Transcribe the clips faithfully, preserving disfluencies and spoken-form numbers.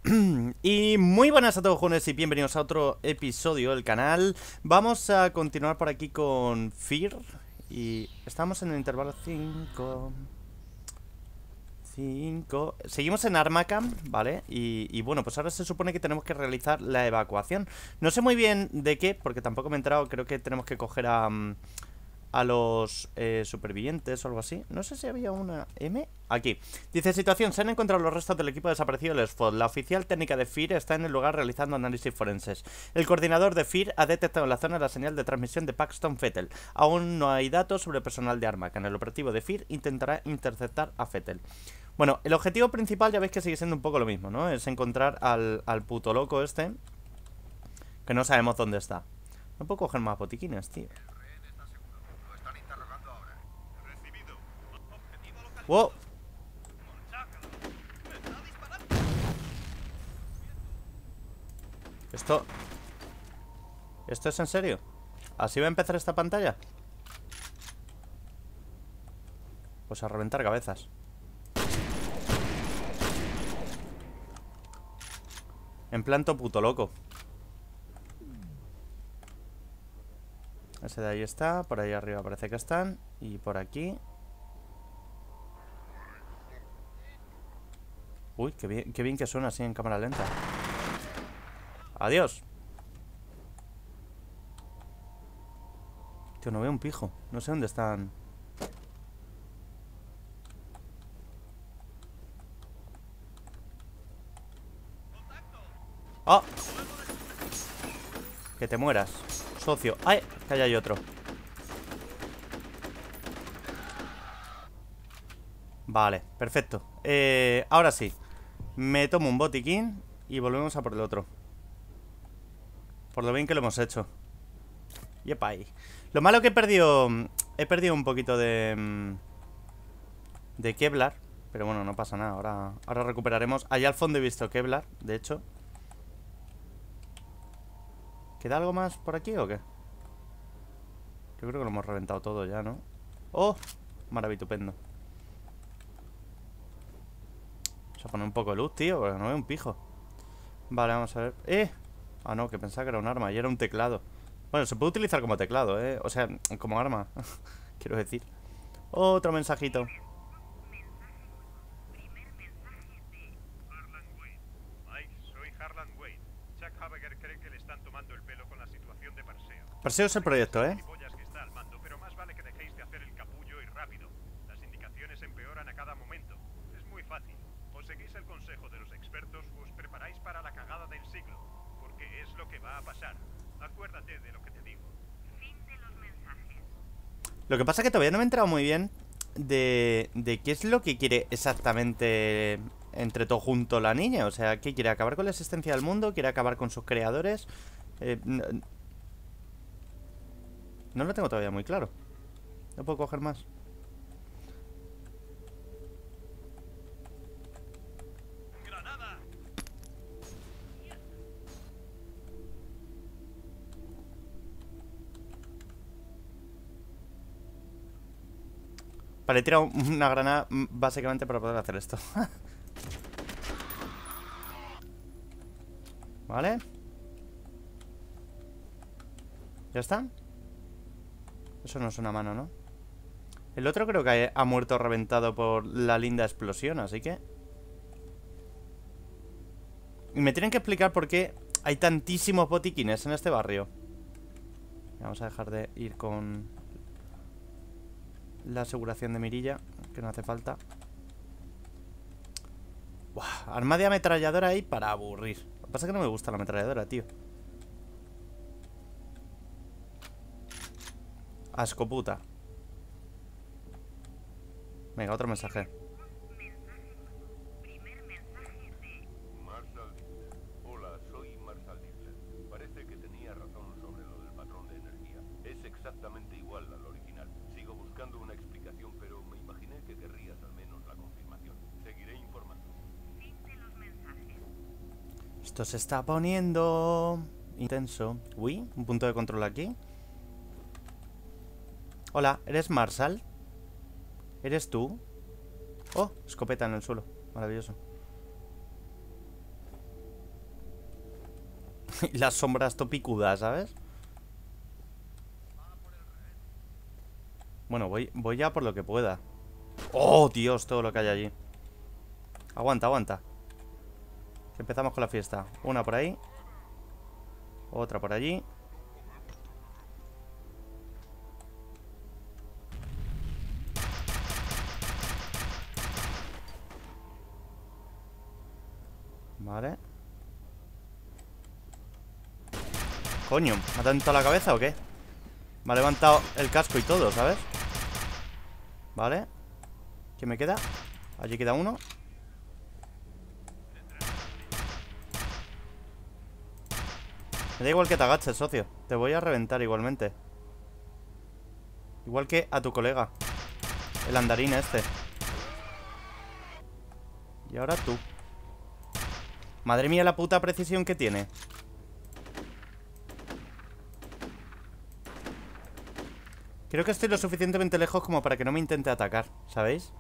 Y muy buenas a todos, jóvenes, y bienvenidos a otro episodio del canal. Vamos a continuar por aquí con Fear. Y estamos en el intervalo cinco cinco. Seguimos en Arkham, ¿vale? Y, y bueno, pues ahora se supone que tenemos que realizar la evacuación. No sé muy bien de qué, porque tampoco me he enterado. Creo que tenemos que coger a... a los eh, supervivientes o algo así. No sé si había una M. Aquí. Dice, situación, se han encontrado los restos del equipo desaparecido del S F O D. La oficial técnica de Fear está en el lugar realizando análisis forenses. El coordinador de Fear ha detectado en la zona la señal de transmisión de Paxton Fettel. Aún no hay datos sobre el personal de Arkham. El operativo de Fear intentará interceptar a Fettel. Bueno, el objetivo principal ya veis que sigue siendo un poco lo mismo, ¿no? Es encontrar al, al puto loco este, que no sabemos dónde está. No puedo coger más botiquines, tío. ¡Wow! Esto... ¿Esto es en serio? ¿Así va a empezar esta pantalla? Pues a reventar cabezas. En plan to puto loco. Ese de ahí está. Por ahí arriba parece que están. Y por aquí... Uy, qué bien, qué bien que suena así en cámara lenta. Adiós. Tío, no veo un pijo. No sé dónde están. ¡Oh! Que te mueras, socio. ¡Ay! Que allá hay otro. Vale, perfecto. eh, Ahora sí. Me tomo un botiquín y volvemos a por el otro. Por lo bien que lo hemos hecho. Yepa ahí. Lo malo que he perdido... He perdido un poquito de... De Kevlar. Pero bueno, no pasa nada. Ahora, ahora recuperaremos. Allá al fondo he visto Kevlar, de hecho. ¿Queda algo más por aquí o qué? Yo creo que lo hemos reventado todo ya, ¿no? ¡Oh! Maravitupendo. Vamos a poner un poco de luz, tío, porque no veo un pijo. Vale, vamos a ver. ¡Eh! Ah, no, que pensaba que era un arma y era un teclado. Bueno, se puede utilizar como teclado, ¿eh? O sea, como arma. Quiero decir. Otro mensajito. Perseo es el proyecto, ¿eh? Pero más vale que dejéis de hacer el capullo y rápido. Las indicaciones empeoran a cada momento. Es muy fácil. O seguís el consejo de los expertos o os preparáis para la cagada del siglo. Porque es lo que va a pasar. Acuérdate de lo que te digo. Fin de los mensajes. Lo que pasa es que todavía no me he enterado muy bien de, de qué es lo que quiere exactamente entre todo junto la niña. O sea, ¿qué quiere? ¿Acabar con la existencia del mundo? ¿Quiere acabar con sus creadores? Eh, no, no lo tengo todavía muy claro. No puedo coger más. ¡Granada! Vale, he tirado una granada básicamente para poder hacer esto. Vale. ¿Ya está? Eso no es una mano, ¿no? El otro creo que ha muerto reventado por la linda explosión, así que... Y me tienen que explicar por qué hay tantísimos botiquines en este barrio. Vamos a dejar de ir con la aseguración de mirilla, que no hace falta. Buah, arma de ametralladora ahí para aburrir. Lo que pasa es que no me gusta la ametralladora, tío. Asco puta. Venga, otro mensaje. Primer mensaje de Marshall Dixler. Hola, soy Marshall Dixler. Parece que tenía razón sobre lo del patrón de energía. Es exactamente igual al original. Sigo buscando una explicación, pero me imaginé que querrías al menos la confirmación. Seguiré informando. fin de los mensajes. Esto se está poniendo intenso. Uy, un punto de control aquí. Hola, ¿eres Marshall? ¿Eres tú? Oh, escopeta en el suelo. Maravilloso. Y las sombras topicudas, ¿sabes? Bueno, voy, voy ya por lo que pueda. ¡Oh, Dios! Todo lo que hay allí. Aguanta, aguanta. Que empezamos con la fiesta. Una por ahí. Otra por allí. Vale. Coño, ¿me ha tentado la cabeza o qué? Me ha levantado el casco y todo, ¿sabes? Vale. ¿Quién me queda? Allí queda uno. Me da igual que te agaches, socio. Te voy a reventar igualmente. Igual que a tu colega. El andarín este. Y ahora tú. Madre mía la puta precisión que tiene. Creo que estoy lo suficientemente lejos como para que no me intente atacar, ¿sabéis?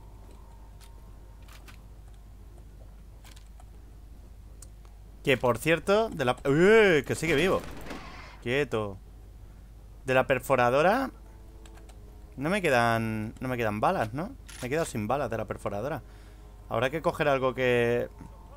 Que por cierto, de la... ¡Uy! Que sigue vivo. Quieto. De la perforadora no me quedan... No me quedan balas, ¿no? Me he quedado sin balas de la perforadora. Habrá que coger algo que...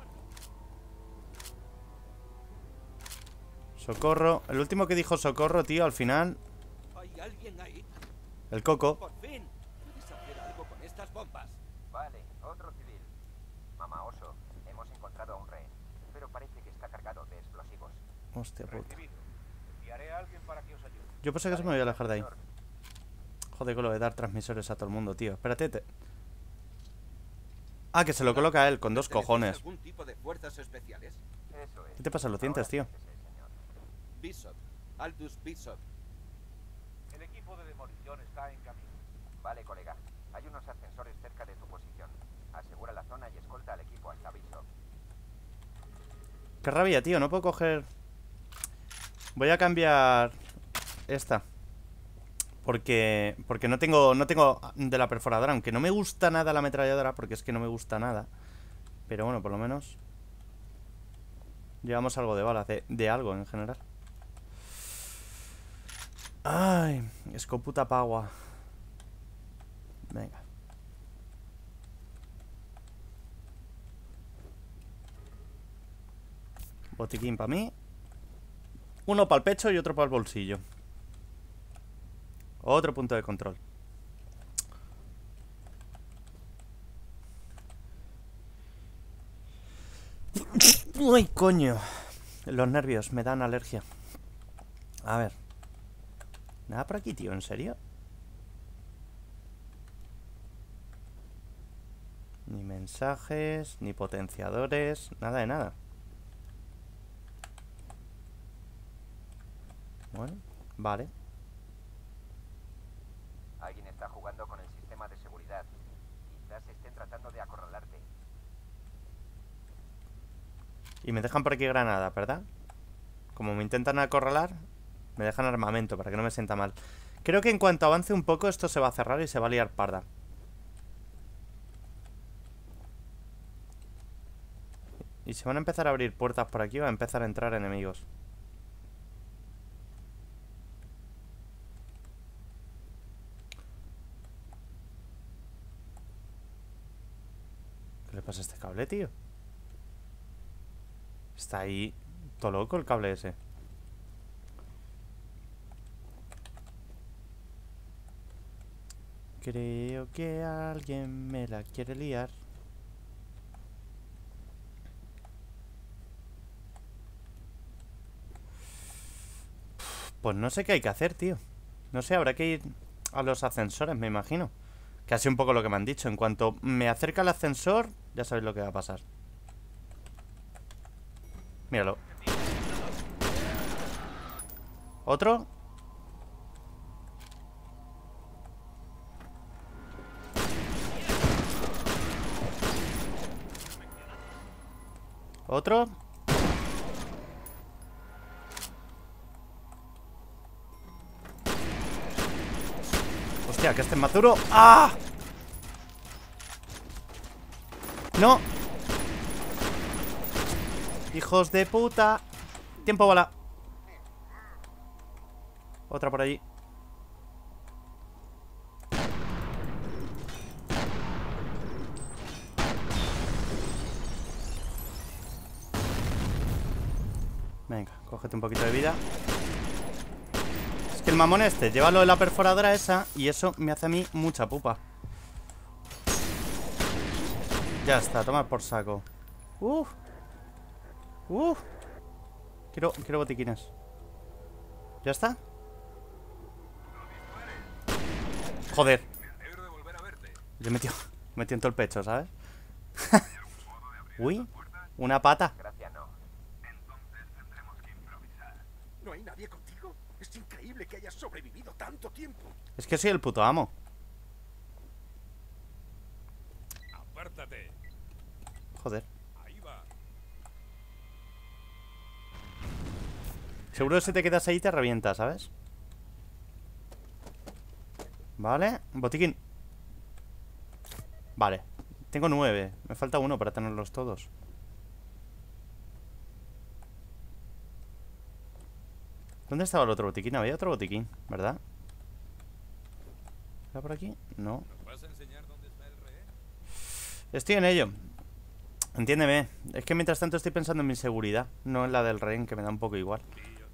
Socorro. El último que dijo socorro, tío, al final... ¿Hay alguien ahí? El Coco. Por fin. ¿Puedes hacer algo con estas bombas? Vale, otro civil. Mamá Oso, hemos encontrado a un rehén, pero parece que está cargado de explosivos. Hostia puta. Enviaré a alguien para que os ayude. Yo pensé que se me voy a alejar de ahí. Joder con lo de dar transmisores a todo el mundo, tío. Espérate. Te... Ah, que se lo coloca a él, con dos cojones. ¿Algún tipo de fuerzas especiales? Eso es. ¿Qué te pasa? ¿Lo sientes, tío? Sí, señor. Bishop. Aldous Bishop. El equipo de demolición está en camino. Vale, colega. Hay unos ascensores cerca de tu posición. Asegura la zona y escolta al equipo hasta Bishop. Qué rabia, tío. No puedo coger... Voy a cambiar esta. Porque porque no tengo no tengo de la perforadora. Aunque no me gusta nada la ametralladora. Porque es que no me gusta nada. Pero bueno, por lo menos llevamos algo de balas. De, de algo en general. Ay, escoputa pagua. Venga. Botiquín para mí. Uno para el pecho y otro para el bolsillo. Otro punto de control. Uy, coño. Los nervios me dan alergia. A ver. Nada por aquí, tío, ¿en serio? Ni mensajes, ni potenciadores. Nada de nada. Bueno, vale. Alguien está jugando con el sistema de seguridad. Quizás estén tratando de acorralarte. Y me dejan por aquí granadas, ¿verdad? Como me intentan acorralar, me dejan armamento para que no me sienta mal. Creo que en cuanto avance un poco esto se va a cerrar y se va a liar parda. Y se van a empezar a abrir puertas por aquí. Va a empezar a entrar enemigos. ¿Qué le pasa a este cable, tío? Está ahí todo loco el cable ese. Creo que alguien me la quiere liar. Pues no sé qué hay que hacer, tío. No sé, habrá que ir a los ascensores, me imagino. Que así un poco lo que me han dicho. En cuanto me acerca el ascensor, ya sabéis lo que va a pasar. Míralo. ¿Otro? ¿Otro? Hostia, que este es más duro. ¡Ah! ¡No! ¡Hijos de puta! Tiempo, bala. Otra por allí. Venga, cógete un poquito de vida. Es que el mamón este lleva lo de la perforadora esa y eso me hace a mí mucha pupa. Ya está, toma por saco. Uh. Uh. Quiero, quiero botiquines. ¿Ya está? Joder. Le he metido, metido en todo el pecho, ¿sabes? Uy, una pata. Gracias, no. ¿No hay nadie contigo? Es increíble que hayas sobrevivido tanto tiempo. Es que soy el puto amo. Apártate. Joder. Ahí va. Seguro que si te quedas ahí te revienta, ¿sabes? Vale, botiquín. Vale, tengo nueve. Me falta uno para tenerlos todos. ¿Dónde estaba el otro botiquín? Había otro botiquín, ¿verdad? ¿Está por aquí? No. ¿Nos vas a enseñar dónde está el rehén? Estoy en ello. Entiéndeme. Es que mientras tanto estoy pensando en mi seguridad, no en la del rehén, que me da un poco igual.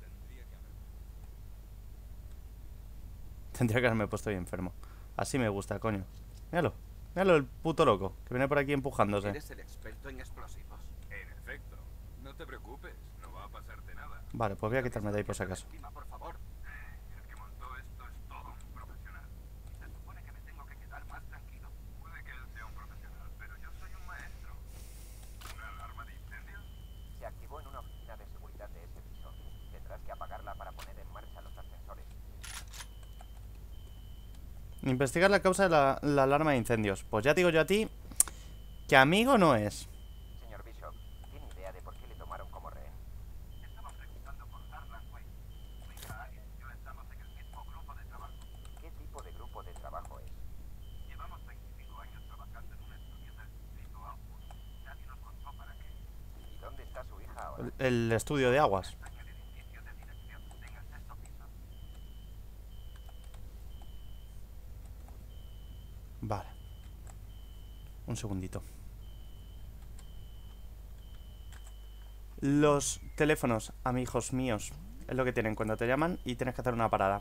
Tendría que haberme puesto bien enfermo. Así me gusta, coño. Míralo. Míralo, el puto loco, que viene por aquí empujándose. ¿Eres el experto en explosivos? En efecto. No te preocupes, no va a pasarte nada. Vale, pues voy a quitarme de ahí por si acaso. Encima, por favor. El que montó esto es todo un profesional. Se supone que me tengo que quedar más tranquilo. Puede que él sea un profesional, pero yo soy un maestro. ¿Una alarma de incendios? Se activó en una oficina de seguridad de ese piso. Tendrás que apagarla para poner en marcha los ascensores. Investigar la causa de la, la alarma de incendios. Pues ya te digo yo a ti que amigo no es. Señor Bishop, ¿tiene idea de por qué le tomaron como rehén? Estaba preguntando por Darlan Wade. Mi hija Alice y yo estamos en el mismo grupo de trabajo. ¿Qué tipo de grupo de trabajo es? Llevamos veinticinco años trabajando en un estudio del distrito Outwood. Nadie nos contó para qué. ¿Y dónde está su hija ahora? El, el estudio de aguas. Pestaña del edificio de dirección en el sexto piso. Vale. Un segundito. Los teléfonos, amigos míos, es lo que tienen cuando te llaman y tienes que hacer una parada.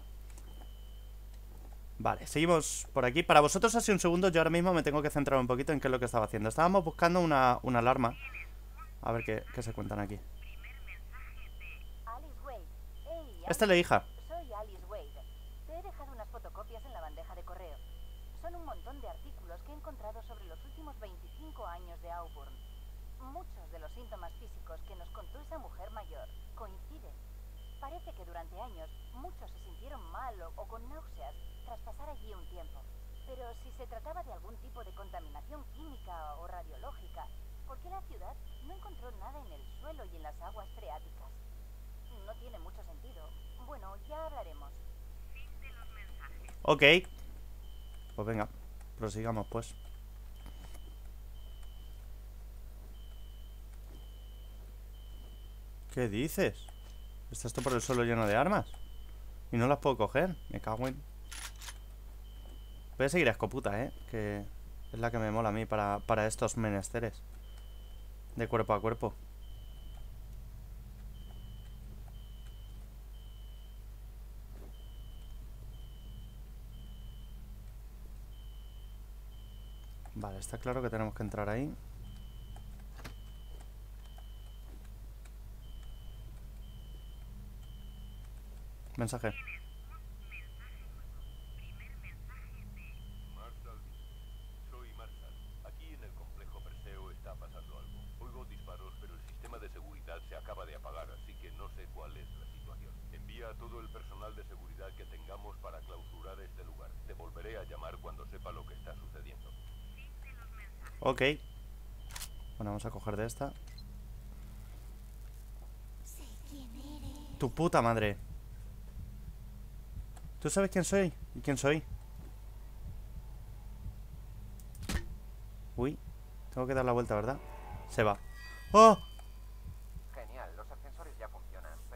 Vale, seguimos por aquí. Para vosotros ha sido un segundo. Yo ahora mismo me tengo que centrar un poquito en qué es lo que estaba haciendo. Estábamos buscando una, una alarma. A ver qué, qué se cuentan aquí. Alice Wade. Hey, Esta es la hija. soy Alice Wade. Te he dejado unas fotocopias en la bandeja de correo. Son un montón de artículos que he encontrado sobre los últimos veinticinco años de Auburn. Muchos de los síntomas físicos que nos contó esa mujer mayor coinciden. Parece que durante años muchos se sintieron mal o, o con náuseas tras pasar allí un tiempo. Pero si se trataba de algún tipo de contaminación química o radiológica, ¿por qué la ciudad no encontró nada en el suelo y en las aguas freáticas? No tiene mucho sentido. Bueno, ya hablaremos. Ok. Pues venga, prosigamos pues. ¿Qué dices? ¿Está esto por el suelo lleno de armas? Y no las puedo coger. Me cago en... Voy a seguir a escoputa, ¿eh? Que es la que me mola a mí para, para estos menesteres. De cuerpo a cuerpo. Vale, está claro que tenemos que entrar ahí. Mensaje. Marshall, soy Marshall. Aquí en el complejo Perseo está pasando algo. Oigo disparos, pero el sistema de seguridad se acaba de apagar, así que no sé cuál es la situación. Envía a todo el personal de seguridad que tengamos para clausurar este lugar. Te volveré a llamar cuando sepa lo que está sucediendo. Ok. Bueno, vamos a coger de esta. Tu puta madre. ¿Tú sabes quién soy? ¿Y quién soy? Uy, tengo que dar la vuelta, ¿verdad? Se va. ¡Oh! Genial, los ascensores ya funcionan.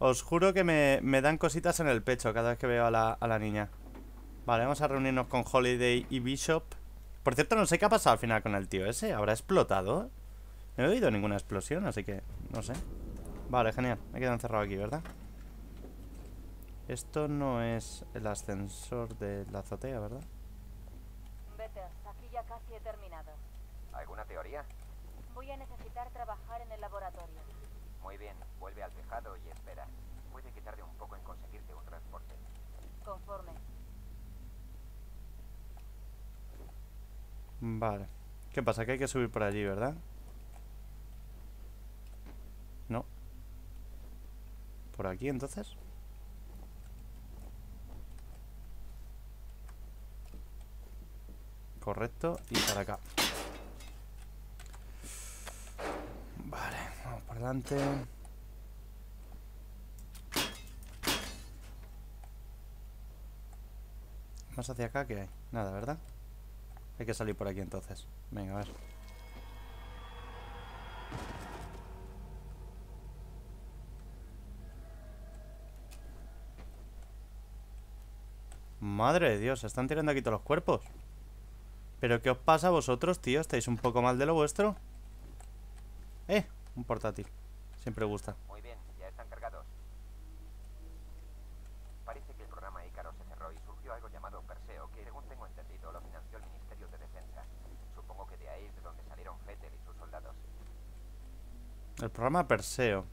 Os juro que me, me dan cositas en el pecho cada vez que veo a la, a la niña. Vale, vamos a reunirnos con Holiday y Bishop. Por cierto, no sé qué ha pasado al final con el tío ese. ¿Habrá explotado? No he oído ninguna explosión, así que no sé. Vale, genial. Me he quedado encerrado aquí, ¿verdad? Esto no es el ascensor de la azotea, ¿verdad? Vete, aquí ya casi he terminado. ¿Alguna teoría? Voy a necesitar trabajar en el laboratorio. Muy bien, vuelve al tejado y espera. Puede que tarde un poco en conseguirte un transporte. Conforme. Vale. ¿Qué pasa? Que hay que subir por allí, ¿verdad? No. ¿Por aquí, entonces? Correcto. Y para acá. Vale, vamos por delante. Más hacia acá, ¿qué hay? Nada, ¿verdad? Hay que salir por aquí entonces. Venga, a ver. Madre de Dios, se están tirando aquí todos los cuerpos. ¿Pero qué os pasa a vosotros, tío? ¿Estáis un poco mal de lo vuestro? Eh, un portátil. Siempre gusta. Muy bien, ya están cargados. Parece que el programa Ícaro se cerró y surgió algo llamado Perseo, que según tengo entendido lo financió el Ministerio de Defensa. Supongo que de ahí es de donde salieron Fettel y sus soldados. El programa Perseo.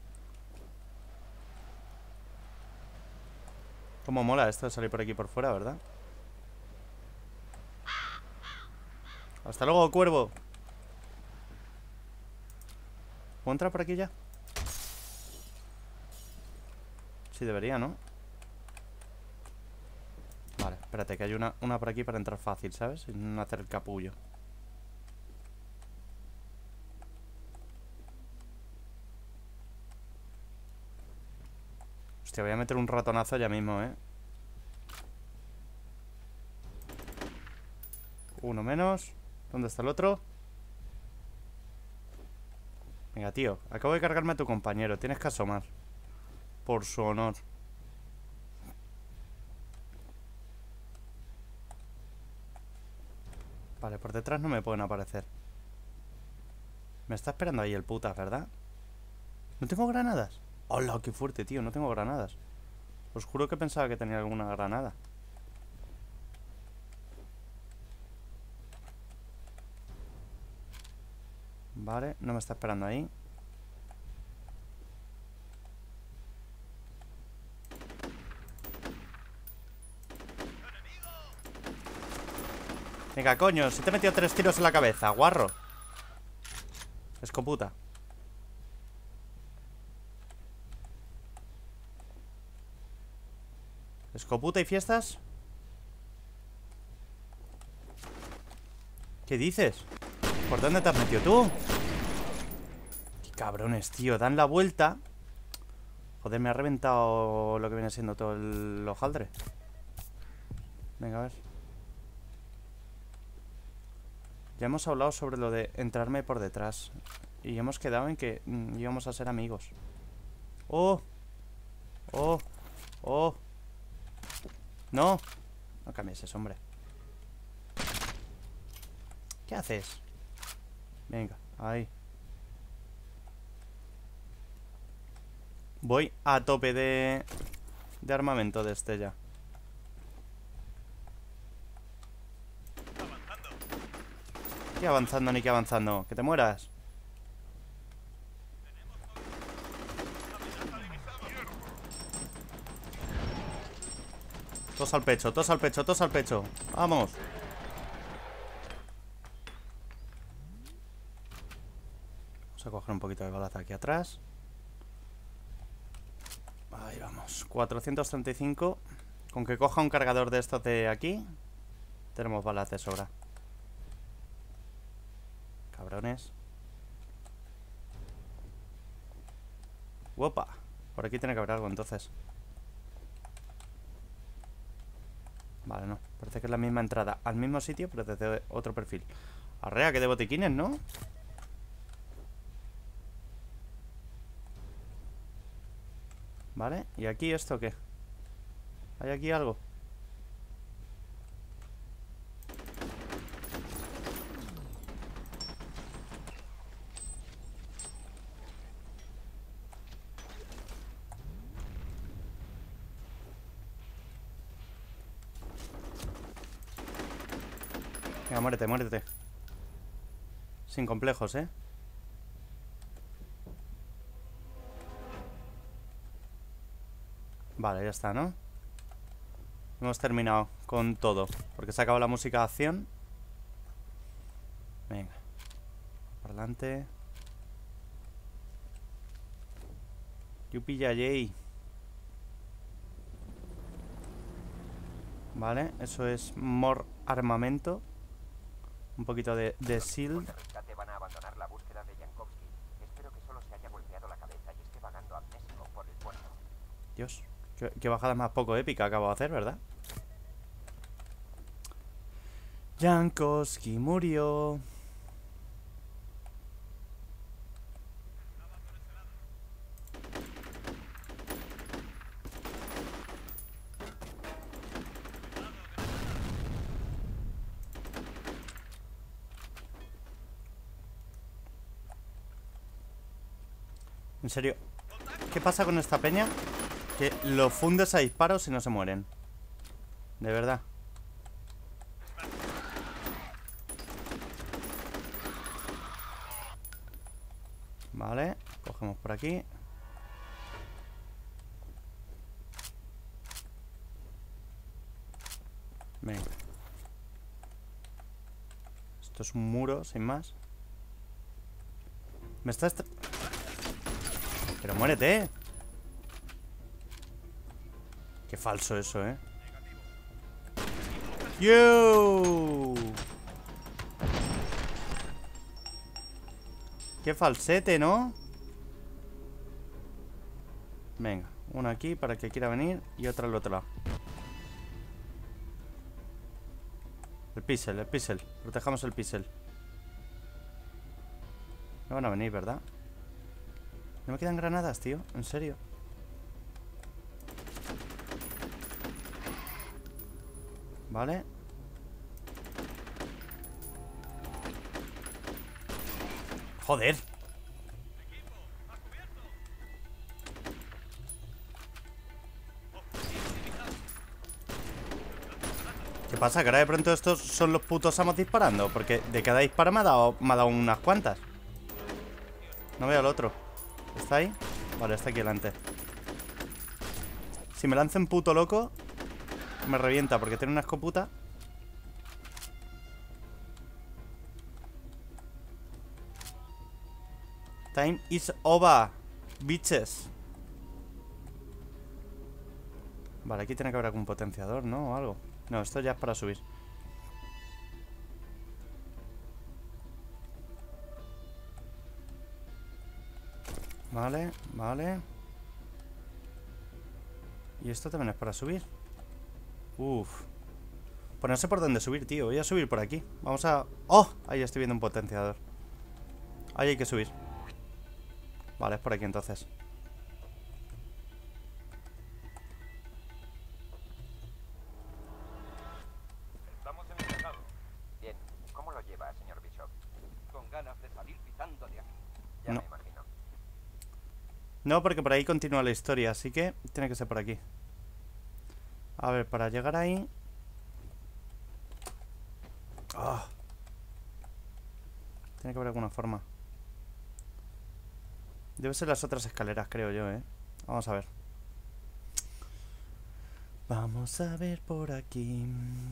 Cómo mola esto de salir por aquí por fuera, ¿verdad? Hasta luego, cuervo. ¿Puedo entrar por aquí ya? Sí, debería, ¿no? Vale, espérate, que hay una, una por aquí para entrar fácil, ¿sabes? Sin hacer el capullo. Hostia, voy a meter un ratonazo ya mismo, ¿eh? Uno menos. ¿Dónde está el otro? Venga, tío, acabo de cargarme a tu compañero. Tienes que asomar. Por su honor. Vale, por detrás no me pueden aparecer. Me está esperando ahí el putas, ¿verdad? ¿No tengo granadas? ¡Hola, qué fuerte, tío! No tengo granadas. Os juro que pensaba que tenía alguna granada. Vale, no me está esperando ahí. Venga, coño, si te he metido tres tiros en la cabeza, guarro. Escoputa. ¿Escoputa y fiestas? ¿Qué dices? ¿Por dónde te has metido tú? Qué cabrones, tío. Dan la vuelta. Joder, me ha reventado lo que viene siendo todo el hojaldre. Venga, a ver. Ya hemos hablado sobre lo de entrarme por detrás. Y hemos quedado en que mm, íbamos a ser amigos. ¡Oh! ¡Oh! ¡Oh! ¡No! No cambies eso, hombre. ¿Qué haces? Venga, ahí. Voy a tope de... de armamento de este ya. ¿Qué avanzando ni qué avanzando? ¡Que te mueras! Tos al pecho, tos al pecho, tos al pecho. ¡Vamos! Vamos a coger un poquito de balaza aquí atrás. Ahí vamos. cuatrocientos treinta y cinco. Con que coja un cargador de estos de aquí, tenemos balas de sobra. Cabrones. ¡Opa! Por aquí tiene que haber algo entonces. Vale, no. Parece que es la misma entrada al mismo sitio, pero desde otro perfil. Arrea, que de botiquines, ¿no? Vale, ¿y aquí esto qué? ¿Hay aquí algo? Venga, muérete, muérete. Sin complejos, ¿eh? Vale, ya está, ¿no? Hemos terminado con todo. Porque se ha acabado la música de acción. Venga. Para adelante. Yupi yayay. Vale, eso es more armamento. Un poquito de, de shield. De rescate van a abandonar la búsqueda de Jankowski. Espero que solo se haya golpeado la cabeza y esté vagando amnésico por el puerto. Dios, qué, qué bajada más poco épica acabo de hacer, ¿verdad? Jankowski murió. En serio, ¿qué pasa con esta peña? Que lo fundes a disparos y no se mueren. De verdad. Vale, cogemos por aquí. Venga. Esto es un muro, sin más. Me está... Est Pero muérete. Qué falso eso, ¿eh? ¡Yo! Qué falsete, ¿no? Venga, una aquí para el que quiera venir y otra al otro lado. El pixel, el pixel. Protejamos el pixel. No van a venir, ¿verdad? No me quedan granadas, tío. En serio. Vale. Joder. ¿Qué pasa? Que ahora de pronto estos son los putos amos disparando. Porque de cada disparo me ha dado, me ha dado unas cuantas. No veo al otro. ¿Está ahí? Vale, está aquí delante. Si me lanza un puto loco, me revienta porque tiene una escoputa. Time is over, bitches. Vale, aquí tiene que haber algún potenciador, ¿no? O algo. No, esto ya es para subir. Vale, vale. Y esto también es para subir. Uf. Pues no sé por dónde subir, tío. Voy a subir por aquí. Vamos a... ¡Oh! Ahí estoy viendo un potenciador. Ahí hay que subir. Vale, es por aquí entonces. Estamos en el tejado. Bien. ¿Cómo lo lleva, señor Bishop? Con ganas de salir pitando de aquí. Ya No. me imagino. No, porque por ahí continúa la historia. Así que tiene que ser por aquí. A ver, para llegar ahí... Oh. Tiene que haber alguna forma. Debe ser las otras escaleras, creo yo, ¿eh? Vamos a ver. Vamos a ver por aquí.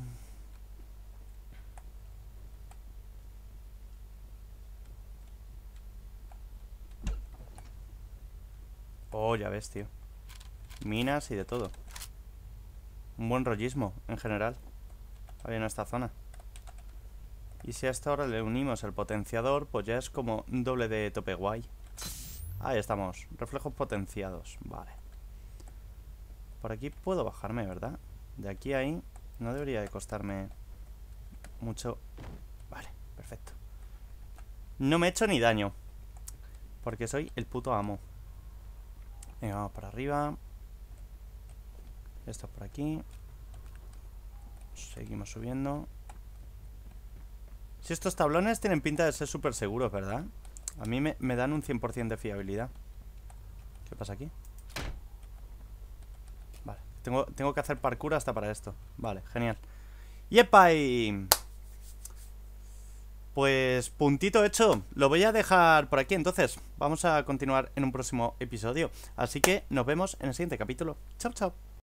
Oh, ya ves, tío. Minas y de todo. Un buen rollismo, en general. Ahí en esta zona. Y si a esta hora le unimos el potenciador, pues ya es como un doble de tope guay. Ahí estamos. Reflejos potenciados. Vale. Por aquí puedo bajarme, ¿verdad? De aquí a ahí no debería de costarme mucho. Vale, perfecto. No me he hecho ni daño, porque soy el puto amo. Venga, vamos para arriba. Esto por aquí. Seguimos subiendo. Si estos tablones tienen pinta de ser súper seguros, ¿verdad? A mí me, me dan un cien por cien de fiabilidad. ¿Qué pasa aquí? Vale, tengo, tengo que hacer parkour hasta para esto. Vale, genial. ¡Yepa! Y... pues puntito hecho. Lo voy a dejar por aquí. Entonces, vamos a continuar en un próximo episodio. Así que nos vemos en el siguiente capítulo. Chao, chao.